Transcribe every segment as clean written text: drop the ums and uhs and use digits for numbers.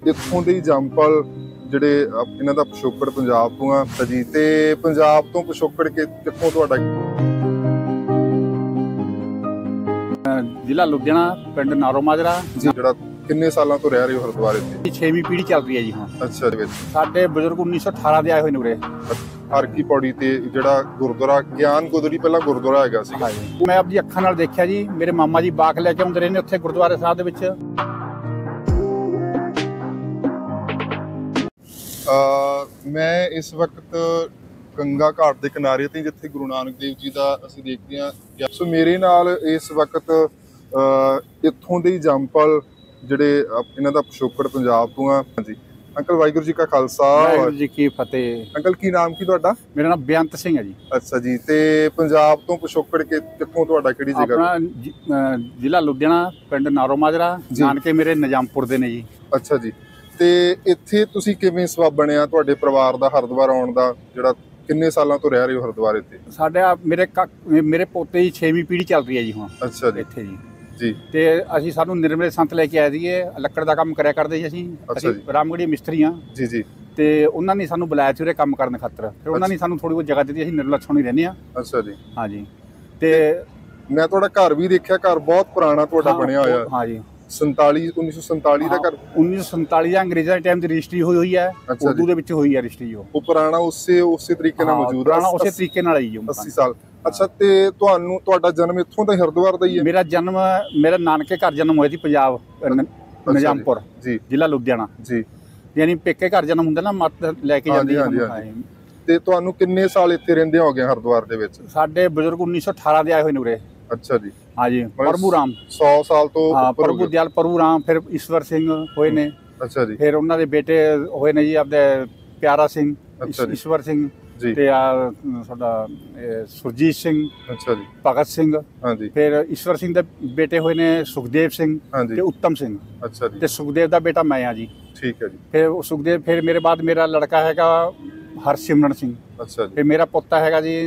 ਇੱਥੋਂ ਦੇ ਜੰਮਪਲ ਜਿਹੜੇ ਇਹਨਾਂ ਦਾ ਪਿਛੋਕੜ ਪੰਜਾਬ ਤੋਂ ਆ ਜੀ, ਤੇ ਪੰਜਾਬ ਤੋਂ ਪਿਛੋਕੜ ਕਿੱਥੋਂ ਤੁਹਾਡਾ? ਜ਼ਿਲ੍ਹਾ ਲੁਧਿਆਣਾ, ਪਿੰਡ ਨਾਰੋ ਮਾਜਰਾ। ਜਿਹੜਾ ਕਿੰਨੇ ਸਾਲਾਂ ਤੋਂ ਰਹਿ ਰਹੇ ਹੋ ਹਰਿਦੁਆਰ ਇੱਥੇ? 6ਵੀਂ ਪੀੜ੍ਹੀ ਚੱਲ ਰਹੀ ਹੈ ਜੀ ਹੁਣ। ਅੱਛਾ ਜੀ। ਸਾਡੇ ਬਜ਼ੁਰਗ 1918 ਦੇ ਆਏ ਹੋਏ ਨੇ ਉਰੇ। ਹਰ ਕੀ ਪੌੜੀ ਤੇ ਜਿਹੜਾ ਗੁਰਦੁਆਰਾ ਗਿਆਨ ਗੋਦੜੀ ਪਹਿਲਾਂ ਗੁਰਦੁਆਰਾ ਹੈਗਾ ਸੀ। ਮੈਂ ਆਪਣੀ ਅੱਖਾਂ ਨਾਲ ਦੇਖਿਆ ਜੀ, ਮੇਰੇ ਮਾਮਾ ਜੀ ਬਾਕ ਲੈ ਕੇ ਆਉਂਦੇ ਰਹੇ ਨੇ ਉੱਥੇ ਗੁਰਦੁਆਰੇ ਸਾਹਿਬ ਦੇ ਵਿੱਚ। ਮੈਂ ਇਸ ਵਕਤ ਗੰਗਾ ਘਾਟ ਦੇ ਕਿਨਾਰੇ ਤੇ, ਜਿੱਥੇ ਗੁਰੂ ਨਾਨਕ ਦੇਵ ਜੀ ਦਾ ਅਸੀਂ ਦੇਖਦੇ ਹਾਂ। ਸੋ ਮੇਰੇ ਨਾਲ ਇਸ ਵਕਤ ਇੱਥੋਂ ਦੇ ਜੰਮਪਲ ਜਿਹੜੇ ਇਹਨਾਂ ਦਾ ਪਿਛੋਕੜ ਪੰਜਾਬ ਤੋਂ ਆ ਜੀ। ਅੰਕਲ ਵਾਹਿਗੁਰੂ ਜੀ ਕਾ ਖਾਲਸਾ, ਵਾਹਿਗੁਰੂ ਜੀ ਕੀ ਫਤਿਹ। ਅੰਕਲ ਕੀ ਨਾਮ ਕੀ ਤੁਹਾਡਾ? ਮੇਰਾ ਨਾਮ ਬੇਅੰਤ ਸਿੰਘ ਹੈ ਜੀ। ਅੱਛਾ ਜੀ। ਤੇ ਪੰਜਾਬ ਤੋਂ ਪਿਛੋਕੜ ਕਿੱਥੋਂ ਤੁਹਾਡਾ, ਕਿਹੜੀ ਜਗ੍ਹਾ? ਆਪਣਾ ਜ਼ਿਲ੍ਹਾ ਲੁਧਿਆਣਾ, ਪਿੰਡ ਨਾਰੋ ਮਾਜਰਾ। ਨਾਨਕੇ ਮੇਰੇ ਨਿਜ਼ਾਮਪੁਰ ਦੇ ਨੇ ਜੀ। ਅੱਛਾ ਜੀ। ਤੇ ਇੱਥੇ ਤੁਸੀਂ ਕਿਵੇਂ ਸਬੱਬ ਬਣਿਆ ਤੁਹਾਡੇ ਪਰਿਵਾਰ ਦਾ ਹਰਿਦੁਆਰ ਆਉਣ ਦਾ? ਜਿਹੜਾ ਕਿੰਨੇ ਸਾਲਾਂ ਤੋਂ ਰਹਿ ਰਹੇ ਹੋ ਹਰਿਦੁਆਰ ਇੱਥੇ? ਸਾਡਾ ਮੇਰੇ ਪੋਤੇ ਦੀ 6ਵੀਂ ਪੀੜ੍ਹੀ ਚੱਲ ਰਹੀ ਹੈ ਜੀ ਹੁਣ। ਅੱਛਾ ਜੀ। ਇੱਥੇ ਜੀ। ਤੇ ਅਸੀਂ ਸਾਨੂੰ ਨਿਰਮਲੇ ਸੰਤ ਲੈ ਕੇ ਆਏ ਸੀਗੇ, ਲੱਕੜ ਦਾ ਕੰਮ ਕਰਿਆ ਕਰਦੇ ਸੀ ਅਸੀਂ ਰਾਮਗੜ੍ਹੀ ਮਿਸਤਰੀ ਹਾਂ ਜੀ। ਜੀ। ਤੇ ਉਹਨਾਂ ਨੇ ਸਾਨੂੰ ਬੁਲਾਇਆ ਸੀ ਉਰੇ ਕੰਮ ਕਰਨ ਖਾਤਰ। ਫਿਰ ਉਹਨਾਂ ਨੇ ਸਾਨੂੰ ਥੋੜੀ ਬਹੁਤ ਜਗ੍ਹਾ ਦਿੱਤੀ, ਅਸੀਂ ਨਿਰਮਲਾ ਛਾਉਣੀ ਰਹਿੰਦੇ ਹਾਂ। ਅੱਛਾ ਜੀ। ਹਾਂਜੀ। ਤੇ ਮੈਂ ਤੁਹਾਡਾ ਘਰ ਵੀ ਦੇਖਿਆ, ਘਰ ਬਹੁਤ ਪੁਰਾਣਾ ਤੁਹਾਡਾ ਬਣਿਆ ਹੋਇਆ। ਹਾਂ ਜੀ। 1947 ਦਾ ਘਰ। 1947 ਦਾ ਅੰਗਰੇਜ਼ਾਂ ਦੇ ਟਾਈਮ ਦੀ ਰਜਿਸਟਰੀ ਹੋਈ ਹੈ, ਉਰਦੂ ਦੇ ਵਿੱਚ ਹੋਈ ਹੈ ਰਜਿਸਟਰੀ। ਉਹ ਪੁਰਾਣਾ ਉਸੇ ਤਰੀਕੇ ਨਾਲ ਮੌਜੂਦ ਹੈ। ਉਸੇ ਤਰੀਕੇ ਨਾਲ ਹੀ 80 ਸਾਲ। ਅੱਛਾ। ਤੇ ਤੁਹਾਡਾ ਜਨਮ ਇੱਥੋਂ ਦਾ ਹਰਿਦੁਆਰ ਦਾ ਹੀ ਹੈ? ਮੇਰਾ ਨਾਨਕੇ ਘਰ ਜਨਮ ਹੋਇਆ ਸੀ ਪੰਜਾਬ, ਨਿਜ਼ਾਮਪੁਰ ਜੀ, ਜ਼ਿਲ੍ਹਾ ਲੁਧਿਆਣਾ ਜੀ। ਯਾਨੀ ਪੇਕੇ ਘਰ ਜਨਮ ਹੁੰਦਾ ਨਾ, ਮੱਤ ਲੈ ਕੇ ਜਾਂਦੀ ਹੈ। ਤੇ ਤੁਹਾਨੂੰ ਕਿੰਨੇ ਸਾਲ ਇੱਥੇ ਰਹਿੰਦੇ ਹੋ ਗਏ ਹਰਿਦੁਆਰ ਦੇ ਵਿੱਚ? ਸਾਡੇ ਬਜ਼ੁਰਗ 1918 ਦੇ ਆਏ ਹੋਏ ਨੇ ਉਰੇ। ਅੱਛਾ ਜੀ। ਹਾਂਜੀ। ਪ੍ਰਭੂ ਰਾਮ 100 ਸਾਲ ਤੋਂ ਪ੍ਰਭੂ ਦਿਆਲ ਪ੍ਰਭੂ ਰਾਮ, ਫਿਰ ਈਸ਼ਵਰ ਸਿੰਘ ਹੋਏ ਨੇ। ਅੱਛਾ ਜੀ। ਫਿਰ ਉਹਨਾਂ ਦੇ ਬੇਟੇ ਹੋਏ ਨੇ ਜੀ, ਆਪਦੇ ਪਿਆਰਾ ਸਿੰਘ, ਈਸ਼ਵਰ ਸਿੰਘ ਤੇ ਸਾਡਾ ਸੁਰਜੀਤ ਸਿੰਘ। ਅੱਛਾ ਜੀ। ਭਗਤ ਸਿੰਘ। ਹਾਂਜੀ। ਫਿਰ ਈਸ਼ਵਰ ਸਿੰਘ ਦੇ ਬੇਟੇ ਹੋਏ ਨੇ ਸੁਖਦੇਵ ਸਿੰਘ ਤੇ ਉੱਤਮ ਸਿੰਘ। ਅੱਛਾ ਜੀ। ਤੇ ਸੁਖਦੇਵ ਦਾ ਬੇਟਾ ਮੈਂ ਆ ਜੀ। ਠੀਕ ਹੈ ਜੀ। ਫਿਰ ਸੁਖਦੇਵ, ਫਿਰ ਮੇਰੇ ਬਾਅਦ ਮੇਰਾ ਲੜਕਾ ਹੈਗਾ ਹਰਸਿਮਰਨ ਸਿੰਘ। ਅੱਛਾ ਜੀ। ਫਿਰ ਮੇਰਾ ਪੋਤਾ ਹੈਗਾ ਜੀ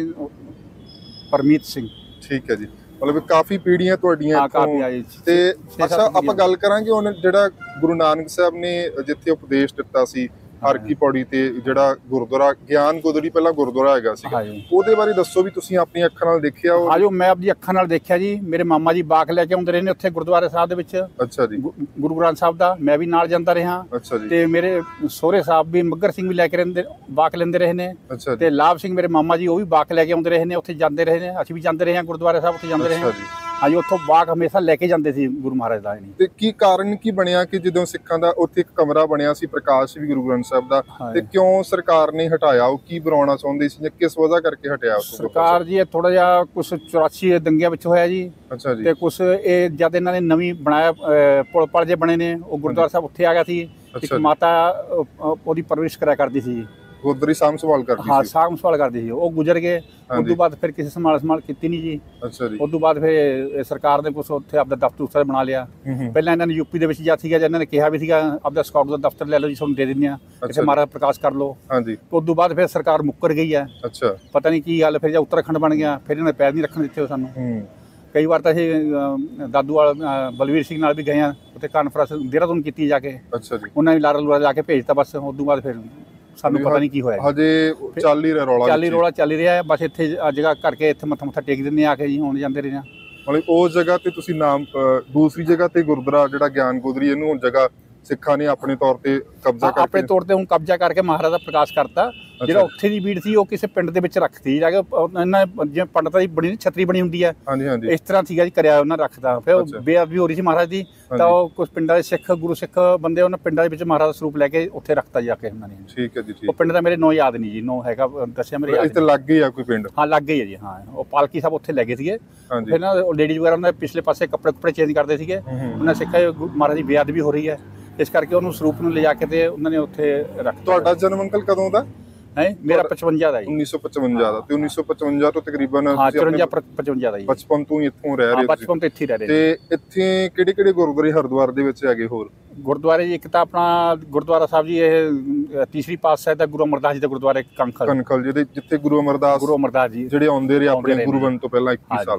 ਪਰਮੀਤ ਸਿੰਘ। ਠੀਕ ਹੈ ਜੀ। ਮਤਲਬ ਕਾਫੀ ਪੀੜ੍ਹੀਆਂ ਤੁਹਾਡੀਆਂ। ਤੇ ਅੱਛਾ, ਆਪਾਂ ਗੱਲ ਕਰਾਂਗੇ ਹੁਣ ਜਿਹੜਾ ਗੁਰੂ ਨਾਨਕ ਸਾਹਿਬ ਨੇ ਜਿੱਥੇ ਉਪਦੇਸ਼ ਦਿੱਤਾ ਸੀ ਹਰ ਕੀ ਪੌੜੀ ਤੇ, ਜਿਹੜਾ ਗੁਰਦੁਆਰਾ ਗਿਆਨ ਗੋਦੜੀ ਪਹਿਲਾਂ ਗੁਰਦੁਆਰਾ ਹੈਗਾ ਸੀ, ਉਹਦੇ ਬਾਰੇ ਦੱਸੋ ਵੀ ਤੁਸੀਂ ਆਪਣੀ ਅੱਖਾਂ ਨਾਲ ਦੇਖਿਆ? ਆਜੋ, ਮੈਂ ਆਪਣੀ ਅੱਖਾਂ ਨਾਲ ਦੇਖਿਆ ਜੀ। ਮੇਰੇ ਮਾਮਾ ਜੀ ਬਾਕ ਲੈ ਕੇ ਆਉਂਦੇ ਰਹੇ ਨੇ ਉੱਥੇ ਗੁਰਦੁਆਰੇ ਸਾਹਿਬ ਦੇ ਵਿੱਚ। ਅੱਛਾ ਜੀ। ਗੁਰੂ ਗ੍ਰੰਥ ਸਾਹਿਬ ਦਾ ਮੈਂ ਵੀ ਨਾਲ ਜਾਂਦਾ ਰਿਹਾ। ਅੱਛਾ ਜੀ। ਤੇ ਮੇਰੇ ਸਹੁਰੇ ਸਾਹਿਬ ਵੀ ਮੱਘਰ ਸਿੰਘ ਵੀ ਲੈ ਕੇ ਬਾਕ ਲੈਂਦੇ ਰਹੇ ਨੇ। ਅੱਛਾ। ਤੇ ਲਾਭ ਸਿੰਘ ਮੇਰੇ ਮਾਮਾ ਜੀ, ਉਹ ਵੀ ਬਾਕ ਲੈ ਕੇ ਆਉਂਦੇ ਰਹੇ ਨੇ, ਉੱਥੇ ਜਾਂਦੇ ਰਹੇ ਨੇ। ਅਸੀਂ ਵੀ ਜਾਂਦੇ ਰਹੇ ਹਾਂ ਗੁਰਦੁਆਰੇ ਸਾਹਿਬ, ਉੱਥੇ ਜਾਂਦੇ ਰਹੇ ਹਾਂ। ਹਾਂਜੀ। ਉੱਥੋਂ ਬਾਕ ਹਮੇਸ਼ਾ ਲੈ ਕੇ ਜਾਂਦੇ ਸੀ ਗੁਰੂ ਮਹਾਰਾਜ ਦਾ। ਤੇ ਕੀ ਕਾਰਨ ਕੀ ਬਣਿਆ ਕਿ ਜਦੋਂ ਸਿੱਖਾਂ ਦਾ ਉੱਥੇ ਇੱਕ ਕਮਰਾ ਬਣਿਆ ਸੀ ਪ੍ਰਕਾਸ਼ ਵੀ ਗੁਰੂ ਗ੍ਰੰਥ ਸਾਹਿਬ ਦਾ, ਤੇ ਕਿਉਂ ਸਰਕਾਰ ਨੇ ਹਟਾਇਆ? ਉਹ ਕੀ ਬਣਾਉਣਾ ਚਾਹੁੰਦੇ ਸੀ ਜਾਂ ਕਿਸ ਵਜ੍ਹਾ ਕਰਕੇ ਹਟਿਆ ਸਰਕਾਰ ਜੀ? ਇਹ ਥੋੜਾ ਜਿਹਾ ਕੁਛ 84 ਦੰਗਿਆਂ ਵਿੱਚ ਹੋਇਆ ਜੀ। ਅੱਛਾ ਜੀ। ਤੇ ਕੁਛ ਇਹ ਜਦ ਇਹਨਾਂ ਨੇ ਨਵੀਂ ਬਣਾਇਆ, ਪੁਲ ਪਲ ਜੇ ਬਣੇ ਨੇ, ਉਹ ਗੁਰਦੁਆਰਾ ਸਾਹਿਬ ਉੱਥੇ ਆ ਗਿਆ ਸੀ। ਇੱਕ ਮਾਤਾ ਉਹਦੀ ਪਰਵਰਿਸ਼ ਕਰਿਆ ਕਰਦੀ ਸੀ, ਗੁਰਦੁਆਰੇ ਸਾਂਭ ਸੰਭਾਲ ਕਰਦੀ ਸੀ। ਹਾਂ, ਸਾਂਭ ਸੰਭਾਲ ਕਰਦੀ ਸੀ। ਉਹ ਗੁਜ਼ਰ ਗਏ। ਉਸ ਤੋਂ ਬਾਅਦ ਫਿਰ ਕਿਸੇ ਸੰਭਾਲ ਕੀਤੀ ਨਹੀਂ ਜੀ। ਅੱਛਾ ਜੀ। ਉਸ ਤੋਂ ਬਾਅਦ ਫਿਰ ਸਰਕਾਰ ਨੇ ਕੁਛ ਉੱਥੇ ਆਪਦਾ ਦਫ਼ਤਰ ਬਣਾ ਲਿਆ। ਪਹਿਲਾਂ ਇਹਨਾਂ ਨੇ ਯੂਪੀ ਦੇ ਵਿੱਚ ਜਾ ਸੀਗਾ, ਇਹਨਾਂ ਨੇ ਕਿਹਾ ਵੀ ਸੀਗਾ ਆਪਦਾ ਸਕਾਊਟ ਦਾ ਦਫ਼ਤਰ ਲੈ ਲਓ ਜੀ, ਤੁਹਾਨੂੰ ਦੇ ਦਿੰਦੇ ਆ, ਇੱਥੇ ਮਹਾਰਾਜ ਪ੍ਰਕਾਸ਼ ਕਰ ਲਓ। ਹਾਂਜੀ। ਉਸ ਤੋਂ ਬਾਅਦ ਫਿਰ ਸਰਕਾਰ ਮੁੱਕਰ ਗਈ ਹੈ। ਅੱਛਾ। ਪਤਾ ਨਹੀਂ ਕੀ ਗੱਲ, ਫਿਰ ਜਾਂ ਉੱਤਰਾਖੰਡ ਬਣ ਗਿਆ, ਫਿਰ ਇਹਨਾਂ ਨੇ ਪੈਰ ਨਹੀਂ ਰੱਖਣ ਦਿੱਤੇ ਸਾਨੂੰ। ਕਈ ਵਾਰ ਤਾਂ ਅਸੀਂ ਦਾਦੂਵਾਲ ਬਲਵੀਰ ਸਿੰਘ ਨਾਲ ਵੀ ਗਏ ਹਾਂ, ਉੱਥੇ ਕਾਨਫਰੰਸ ਦੇਹਰਾਦੂਨ ਕੀਤੀ ਜਾ ਕੇ। ਅੱਛਾ ਜੀ। ਉਹਨਾਂ ਨੇ ਲਾਰਾ ਲੂਰਾ ਲਾ ਕੇ ਭੇਜਤਾ ਬਸ। ਉਸ ਤੋਂ ਬਾਅਦ ਫਿਰ ਸਾਨੂੰ ਪਤਾ ਨਹੀਂ ਕੀ ਹੋਇਆ। ਹਜੇ ਚੱਲ ਹੀ ਰਿਹਾ ਰੌਲਾ ਚੱਲ ਰਿਹਾ ਹੈ ਬਸ। ਇੱਥੇ ਜਗ੍ਹਾ ਕਰਕੇ ਇੱਥੇ ਮੱਥਾ ਟੇਕ ਦਿੰਦੇ ਆ ਕੇ ਜੀ, ਆਉਣ ਜਾਂਦੇ ਰਹੇ ਆ। ਮਤਲਬ ਉਸ ਜਗ੍ਹਾ ਤੇ ਤੁਸੀਂ ਨਾਮ, ਦੂਸਰੀ ਜਗ੍ਹਾ ਤੇ ਗੁਰਦੁਆਰਾ ਜਿਹੜਾ ਗਿਆਨ ਗੋਦੜੀ, ਇਹਨੂੰ ਹੁਣ ਜਗ੍ਹਾ ਸਿੱਖਾਂ ਨੇ ਆਪਣੇ ਤੌਰ ਤੇ ਕਬਜ਼ਾ ਕਰਕੇ, ਆਪਣੇ ਤੌਰ ਤੇ ਹੁਣ ਕਬਜ਼ਾ ਕਰਕੇ ਮਹਾਰਾਜ ਦਾ ਪ੍ਰਕਾਸ਼ ਕਰਤਾ। ਜਿਹੜਾ ਉੱਥੇ ਦੀ ਬੀੜ ਸੀ ਉਹ ਕਿਸੇ ਪਿੰਡ ਦੇ ਵਿੱਚ ਰੱਖਤੀ ਜਾ ਕੇ। ਇਹਨਾਂ ਜਿਵੇਂ ਪੰਡਤਾਂ ਦੀ ਬਣੀ ਛਤਰੀ ਬਣੀ ਹੁੰਦੀ ਹੈ, ਇਸ ਤਰ੍ਹਾਂ ਸੀਗਾ ਜੀ, ਕਰਿਆ ਉਹਨਾਂ ਰੱਖਦਾ। ਫਿਰ ਬੇਅਦਬੀ ਹੋ ਰਹੀ ਸੀ ਮਹਾਰਾਜ ਦੀ, ਤਾਂ ਉਹ ਕੁਝ ਪਿੰਡਾਂ ਦੇ ਸਿੱਖ ਗੁਰੂ ਸਿੱਖ ਬੰਦੇ ਉਹਨਾਂ ਪਿੰਡਾਂ ਦੇ ਵਿੱਚ ਮਹਾਰਾਜ ਦਾ ਸਰੂਪ ਲੈ ਕੇ ਉੱਥੇ ਰੱਖਤਾ ਜਾ ਕੇ ਉਹਨਾਂ ਨੇ। ਠੀਕ ਹੈ ਜੀ। ਉਹ ਪਿੰਡ ਦਾ ਮੇਰੇ ਨਾਂ ਯਾਦ ਨਹੀਂ ਜੀ, ਨਾਂ ਹੈਗਾ ਦੱਸਿਆ ਮੇਰੇ ਯਾਦ। ਇੱਥੇ ਲੱਗ ਗਈ ਆ ਕੋਈ ਪਿੰਡ? ਹਾਂ, ਲੱਗ ਗਈ ਹੈ ਜੀ। ਹਾਂ, ਉਹ ਪਾਲਕੀ ਸਾਹਿਬ ਉੱਥੇ ਲੈ ਗਏ ਸੀਗੇ। ਫਿਰ ਨਾ ਲੇਡੀਜ਼ ਵਗੈਰਾ ਉਹਨਾਂ ਦੇ ਪਿਛਲੇ ਪਾਸੇ ਕੱਪੜੇ ਚੇਂਜ ਕਰਦੇ ਸੀਗੇ। ਉਹਨਾਂ ਸਿੱਖਿਆ ਮਹਾਰਾਜ ਦੀ ਬੇਅਦਬੀ ਹੋ ਰਹੀ ਹੈ, ਇਸ ਕਰਕੇ ਉਹਨੂੰ ਸਰੂਪ ਨੂੰ ਲਿਜਾ ਕੇ ਤੇ ਉਹਨਾਂ ਨੇ ਉੱਥੇ ਰੱਖਤਾ। ਤੁਹਾਡਾ ਜਨਮ ਅੰਕਲ ਕਦੋਂ ਦਾ ਹੈ? ਮੇਰਾ 55 ਦਾ ਜੀ। 1955 ਦਾ। ਤੇ 1955 ਤੋਂ ਤਕਰੀਬਨ 54-55 ਦਾ ਜੀ। ਬਚਪਨ ਤੋਂ ਹੀ ਇੱਥੋਂ ਰਹਿ ਰਹੇ? ਬਚਪਨ ਤੋਂ ਇੱਥੇ ਰਹਿ ਰਹੇ। ਤੇ ਇੱਥੇ ਕਿਹੜੇ ਕਿਹੜੇ ਗੁਰਦੁਆਰੇ ਹਰਿਦੁਆਰ ਦੇ ਵਿੱਚ ਹੈਗੇ? ਹੋਰ ਗੁਰਦੁਆਰੇ ਜੀ, ਇੱਕ ਤਾਂ ਆਪਣਾ ਗੁਰਦੁਆਰਾ ਸਾਹਿਬ ਜੀ, ਇਹ ਤੀਸਰੀ ਪਾਤਸ਼ਾਹੀ ਦਾ ਗੁਰੂ ਅਮਰਦਾਸ ਜੀ ਦਾ ਗੁਰਦੁਆਰਾ ਕਣਖਲ, ਜਿੱਥੇ ਗੁਰੂ ਅਮਰਦਾਸ ਜੀ ਜਿਹੜੇ ਆਉਂਦੇ ਰਹੇ ਆਪਣੇ ਗੁਰੂ ਬਣਨ ਤੋਂ ਪਹਿਲਾਂ 21 ਸਾਲ।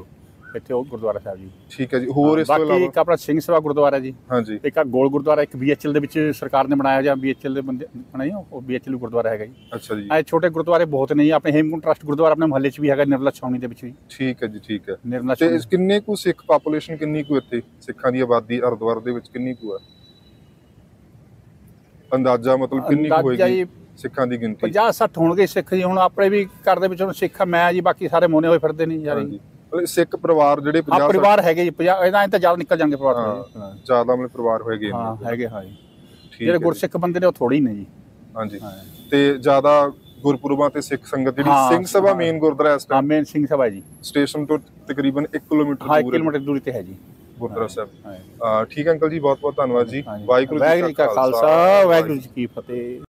ਇੱਥੇ ਉਹ ਗੁਰਦੁਆਰਾ ਸਾਹਿਬ ਜੀ। ਠੀਕ ਹੈ ਜੀ। ਹੋਰ ਇਸ ਤੋਂ ਬਾਕੀ ਇਲਾਵਾ ਇੱਕ ਆਪਣਾ ਸਿੰਘ ਸਭਾ ਗੁਰਦੁਆਰਾ ਜੀ। ਹਾਂਜੀ। ਇੱਕ ਆ ਗੋਲ ਗੁਰਦੁਆਰਾ, ਇੱਕ BHL ਦੇ ਵਿੱਚ ਸਰਕਾਰ ਨੇ ਬਣਾਇਆ ਜਾਂ BHL ਦੇ ਬੰਦੇ ਬਣਾਈ, ਉਹ BHL ਗੁਰਦੁਆਰਾ ਹੈਗਾ ਜੀ। ਅੱਛਾ ਜੀ। ਇਹ ਛੋਟੇ ਗੁਰਦੁਆਰੇ ਬਹੁਤ ਨੇ ਜੀ। ਆਪਣੇ ਹੇਮਕੁੰਟ ਟਰਸਟ ਗੁਰਦੁਆਰਾ ਆਪਣੇ ਮੁਹੱਲੇ 'ਚ ਵੀ ਹੈਗਾ, ਨਿਰਮਲਾ ਛਾਉਣੀ ਦੇ ਵਿੱਚ ਵੀ। ਠੀਕ ਹੈ ਜੀ, ਠੀਕ ਹੈ। ਨਿਰਮਲਾ ਤੇ ਕਿੰਨੇ ਕੁ ਸਿੱਖ ਪਾਪੂਲੇਸ਼ਨ, ਕਿੰਨੀ ਕੁ ਇੱਥੇ ਸਿੱਖਾਂ ਦੀ ਆਬਾਦੀ ਹਰਿਦੁਆਰ ਦੇ ਵਿੱਚ ਕਿੰਨੀ ਕੁ ਹੈ ਅੰਦਾਜ਼ਾ, ਮਤਲਬ ਕਿੰਨੀ ਕੁ ਹੋਏਗੀ ਸਿੱਖਾਂ ਦੀ ਗਿਣਤੀ? 50-60 ਹੋਣਗੇ ਸਿੱਖ ਜੀ। ਹੁਣ ਆਪਣੇ ਵੀ ਘਰ ਦੇ ਵਿੱਚ ਹੁਣ ਸਿੱਖ ਮੈਂ ਜੀ, ਬਾਕੀ ਸਾਰੇ ਮੋਨੇ ਹੋਏ ਫਿਰਦੇ ਨੇ ਯਾਰ। ਸਿੱਖ ਪਰਿਵਾਰ ਜਿਹੜੇ 50 ਪਰਿਵਾਰ ਹੈਗੇ ਜੀ 50, ਇਹਦਾ ਤਾਂ ਜ਼ਿਆਦਾ ਨਿਕਲ ਜਾਣਗੇ ਪਰਿਵਾਰ। ਜ਼ਿਆਦਾ ਮਤਲਬ ਪਰਿਵਾਰ ਹੋਏਗੇ? ਹਾਂ ਹੈਗੇ, ਹਾਂ ਜੀ। ਜਿਹੜੇ ਗੁਰਸਿੱਖ ਬੰਦੇ ਨੇ ਉਹ ਥੋੜੇ ਹੀ ਨੇ ਜੀ। ਹਾਂਜੀ। ਤੇ ਜ਼ਿਆਦਾ ਗੁਰਪੁਰਬਾਂ ਤੇ ਸਿੱਖ ਸੰਗਤ ਜਿਹੜੀ ਸਿੰਘ ਸਭਾ ਮੇਨ ਗੁਰਦੁਆਰਾ ਇਸ ਟਾਈਮ ਮੇਨ ਸਿੰਘ ਸਭਾ ਜੀ ਸਟੇਸ਼ਨ ਤੋਂ ਤਕਰੀਬਨ 1 ਕਿਲੋਮੀਟਰ ਦੂਰ 1 ਕਿਲੋਮੀਟਰ ਦੂਰੀ ਤੇ ਹੈ ਜੀ ਗੁਰਦੁਆਰਾ ਸਾਹਿਬ। ਠੀਕ ਹੈ ਅੰਕਲ ਜੀ, ਬਹੁਤ ਬਹੁਤ ਧੰਨਵਾਦ ਜੀ। ਵਾਹਿਗੁਰੂ ਜੀ ਕਾ ਖਾਲਸਾ, ਵਾਹਿਗੁਰੂ ਜੀ ਕੀ ਫਤਿਹ।